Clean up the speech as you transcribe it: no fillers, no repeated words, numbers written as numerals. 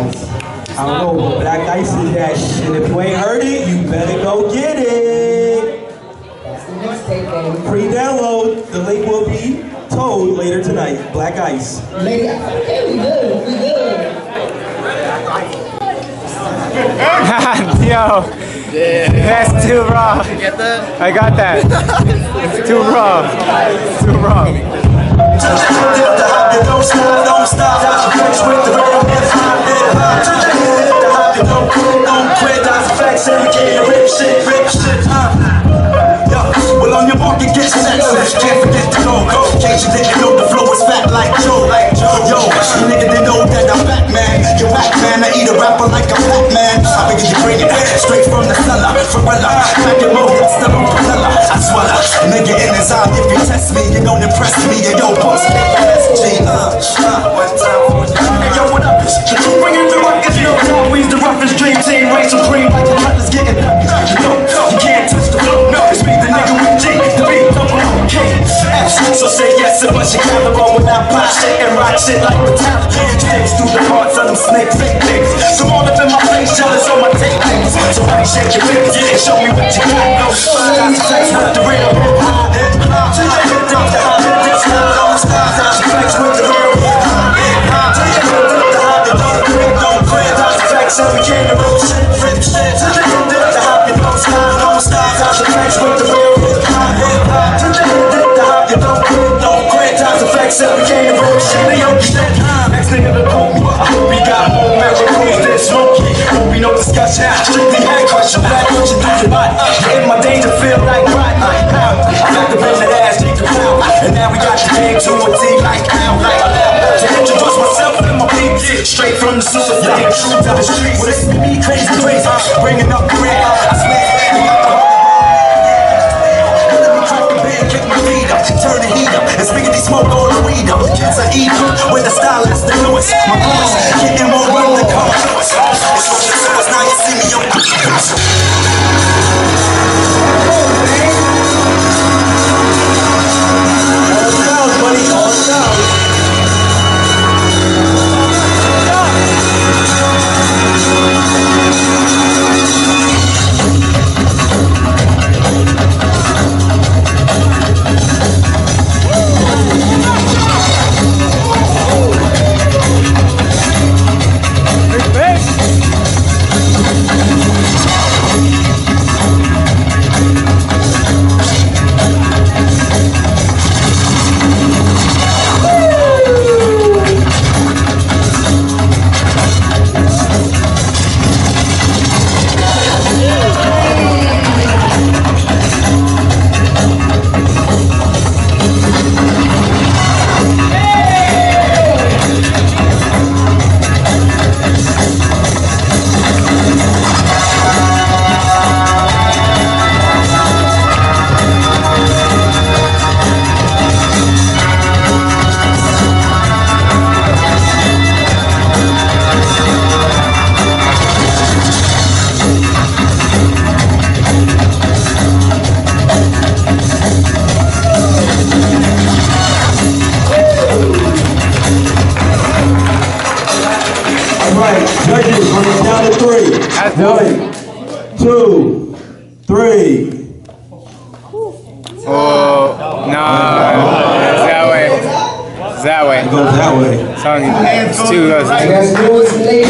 Ice. I don't know, but Black Ice is that shit. And if you ain't heard it, you better go get it. That's the mixtape, baby. Pre-download. The link will be told later tonight. Black Ice. Okay, we good. We good. Yo, that's too raw. You get that? I got that. It's too raw. It's too raw. Don't stop, don't stop. Flex with the real don't quit, that's facts. Every day, rip shit, well, on your mark, it gets set. So you can't forget to go. In case you didn't know, the flow is fat like Joe. Yo, you nigga didn't know that I'm back, man. You're back, man. I eat a rapper like a fat man. I begin to bring it straight from the cellar. Ferrella, back in mode, still on Perella. I swallow, nigga in his eye. If you test me, you don't impress me. Yo, boss, MSG. One time. Hey, yo, what up? Bring in the ruckus, yo. Always the roughest dream team. Reign supreme like the brothers getting. You can't touch the flow. No, it's me, the nigga with G. The beat, so say yes to bunch of caliber when I pop shit and rock shit like Metallica. Takes through the hearts of them snake fake things. So all up in my face, jealous on my tape things. So I shake your fingers and show me what you got. No spot, flex with the real hip hop. Flex with the real hip hop. Don't quit, flex every game the real shit. The hop you don't stop, don't stop. Flex with the real hip hop. Don't quit, time to flex every game the real shit. Next nigga to quote me. I hope he got more magic moves than smoky. Hope we no discussion. Strictly head crush your back, what you do your body. In my danger, feel like rotten. I'm back to bend that ass, take the pound. And now we got the game to a T like now. To introduce myself and my peeps. Straight from the sewer, yeah, true to the streets. Well, this be crazy, bringing up the red. I swear, kick my feet up, turn the heat up, and speaking these smoke all the weed up. Kids are evil, with the stylist, the newest. My voice, getting more room to come. It's on the source, now you see me on all sounds, buddy, all sounds. Judges, when it's down to 3. 1, 2, 3. Oh, no. It's that way. It's that way. It goes that way. It's too. Let's do it, ladies.